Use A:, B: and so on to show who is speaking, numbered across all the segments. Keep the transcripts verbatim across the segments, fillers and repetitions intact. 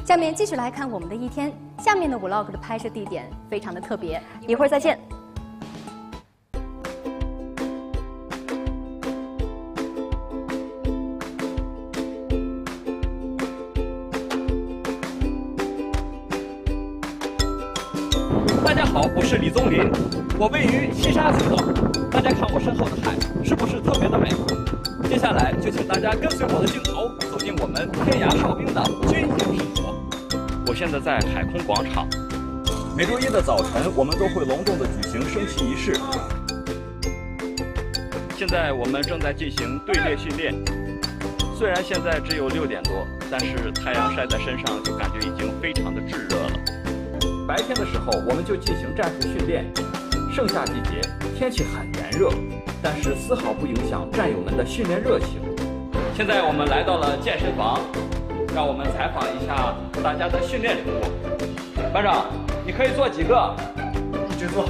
A: 下面继续来看我们的一天。下面的 vlog 的拍摄地点非常的特别，一会儿再见。
B: 大家好，我是李宗林，我位于西沙群岛。大家看我身后的海，是不是特别的美？接下来就请大家跟随我的镜头，走进我们天涯哨兵的军营生活。我现在在海空广场，每周一的早晨，我们都会隆重的举行升旗仪式。现在我们正在进行队列训练，虽然现在只有六点多，但是太阳晒在身上，就感觉已经非常的炙热了。 白天的时候，我们就进行战术训练。盛夏季节，天气很炎热，但是丝毫不影响战友们的训练热情。现在我们来到了健身房，让我们采访一下大家的训练成果。班长，你可以做几个？
C: 一直做。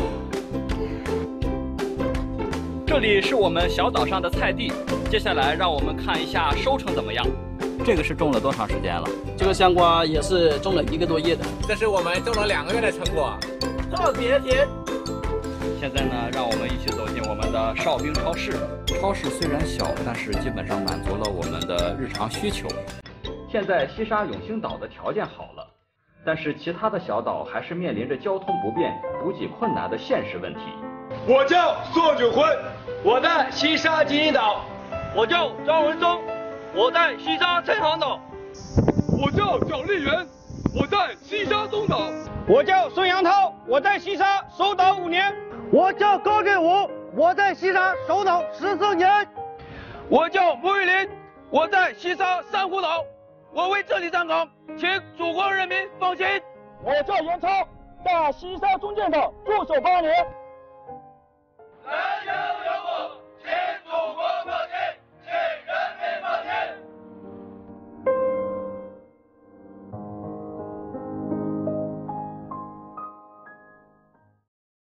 B: 这里是我们小岛上的菜地，接下来让我们看一下收成怎么样。 这个是种了多长时间了？
D: 这个香瓜也是种了一个多月的，
C: 这是我们种了两个月的成果，
D: 特别甜。
B: 现在呢，让我们一起走进我们的哨兵超市。超市虽然小，但是基本上满足了我们的日常需求。现在西沙永兴岛的条件好了，但是其他的小岛还是面临着交通不便、补给困难的现实问题。
E: 我叫宋九坤，我在西沙金银岛。
F: 我叫张文忠。 我在西沙陈塘岛，
E: 我叫蒋立元，我在西沙东岛。
F: 我叫孙杨涛，我在西沙守岛五年。
G: 我叫高振武，我在西沙守岛十四年。
F: 我叫穆玉林，我在西沙珊瑚岛，我为这里站岗，请祖国人民放心。
G: 我叫严超，在西沙中建岛驻守八年。
E: 来人！